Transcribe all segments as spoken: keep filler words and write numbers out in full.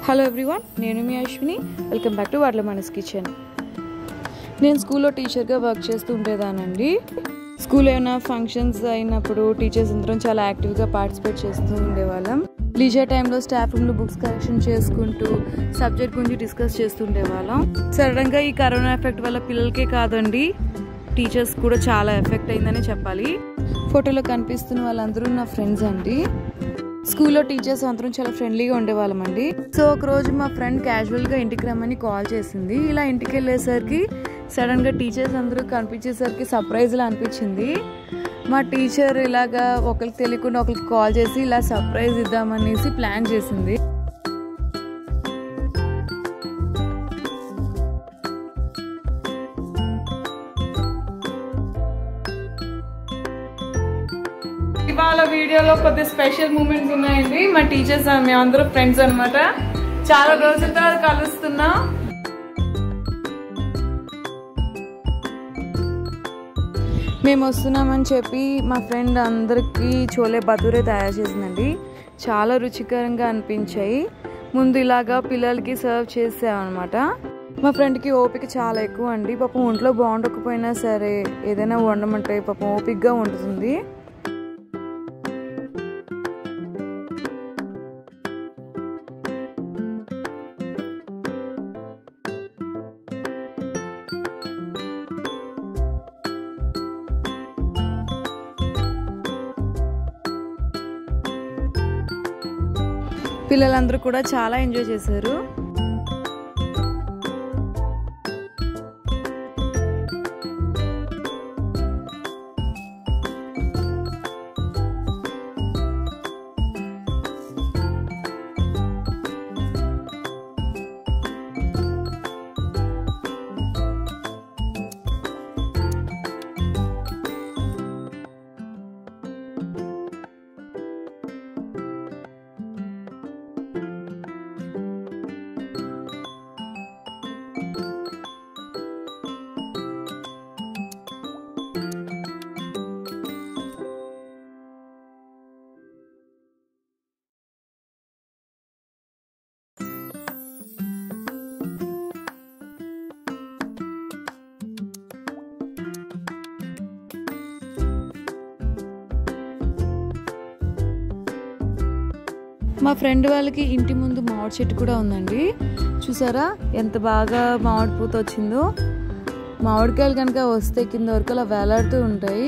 Hello everyone, నేను మీ Ashwini. Welcome back to వాట్ల మనస్ కిచెన్. నేను స్కూల్లో టీచర్గా వర్క్ చేస్తూ ఉండేదానండి. స్కూల్ ఏమైనా ఫంక్షన్స్ అయినప్పుడు టీచర్స్ అందరం చాలా యాక్టివ్గా పార్టిసిపేట్ చేస్తూ ఉండేవాళ్ళం. లీజర్ టైంలో స్టాఫ్ రూమ్లో బుక్స్ కలెక్షన్ చేసుకుంటూ సబ్జెక్ట్ గురించి డిస్కస్ చేస్తూ ఉండేవాళ్ళం. సడన్గా ఈ కరోనా ఎఫెక్ట్ వల్ల పిల్లలకే కాదండి, టీచర్స్ కూడా చాలా ఎఫెక్ట్ అయిందనే చెప్పాలి. ఫోటోలో కనిపిస్తున్న వాళ్ళందరూ నా ఫ్రెండ్స్ అండి. స్కూల్లో టీచర్స్ అందరం చాలా ఫ్రెండ్లీగా ఉండేవాళ్ళం అండి. సో ఒకరోజు మా ఫ్రెండ్ క్యాజువల్గా ఇంటికి రమ్మని కాల్ చేసింది. ఇలా ఇంటికి వెళ్ళేసరికి సడన్గా టీచర్స్ అందరూ కనిపించేసరికి సర్ప్రైజ్లా అనిపించింది. మా టీచర్ ఇలాగా ఒకరికి తెలియకుండా ఒకరికి కాల్ చేసి ఇలా సర్ప్రైజ్ ఇద్దామనేసి ప్లాన్ చేసింది. ఇవాళ వీడియోలో కొద్ది స్పెషల్ మూమెంట్స్ ఉన్నాయండి. మా టీచర్స్ మేమందరూ ఫ్రెండ్స్ అనమాట. చాలా రోజుల తర్వాత కలుస్తున్నా. మేము వస్తున్నామని చెప్పి మా ఫ్రెండ్ అందరికీ చోలే భటూరే తయారు చేసిందండి. చాలా రుచికరంగా అనిపించాయి. ముందు ఇలాగా పిల్లలకి సర్వ్ చేసామన్నమాట. మా ఫ్రెండ్కి ఓపిక చాలా ఎక్కువ అండి. పాపం ఒంట్లో బాగుండకపోయినా సరే ఏదైనా వండమంటే పాపం ఓపికగా వండుతుంది. పిల్లలందరూ కూడా చాలా ఎంజాయ్ చేశారు. మా ఫ్రెండ్ వాళ్ళకి ఇంటి ముందు మామిడి చెట్టు కూడా ఉందండి. చూసారా ఎంత బాగా మామిడి పూత వచ్చిందో. మామిడికాయలు కనుక వస్తే కింద వరకు అలా వేలాడుతూ ఉంటాయి.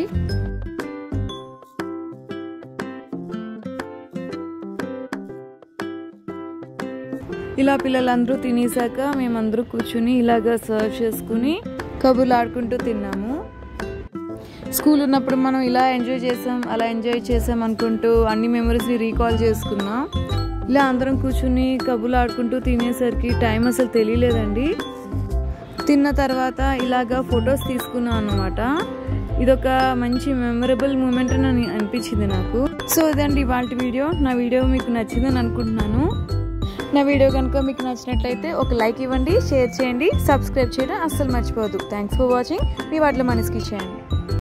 ఇలా పిల్లలందరూ తినేసాక మేమందరూ కూర్చుని ఇలాగా సర్వ్ చేసుకుని కబుర్లు ఆడుకుంటూ తిన్నాము. స్కూల్ ఉన్నప్పుడు మనం ఇలా ఎంజాయ్ చేసాం అలా ఎంజాయ్ చేసాం అనుకుంటూ అన్ని మెమరీస్ని రీకాల్ చేసుకున్నాం. ఇలా అందరం కూర్చుని కబుర్లు ఆడుకుంటూ తినేసరికి టైం అసలు తెలియలేదండి. తిన్న తర్వాత ఇలాగా ఫొటోస్ తీసుకున్నాం అన్నమాట. ఇదొక మంచి మెమరబుల్ మూమెంట్ అని అనిపించింది నాకు. సో ఇదండి ఇవాళ వీడియో. నా వీడియో మీకు నచ్చిందని అనుకుంటున్నాను. నా వీడియో కనుక మీకు నచ్చినట్లయితే ఒక లైక్ ఇవ్వండి, షేర్ చేయండి, సబ్స్క్రైబ్ చేయడం అస్సలు మర్చిపోవద్దు. Thanks for watching. మీ వాట్ల మనస్ కిచెన్.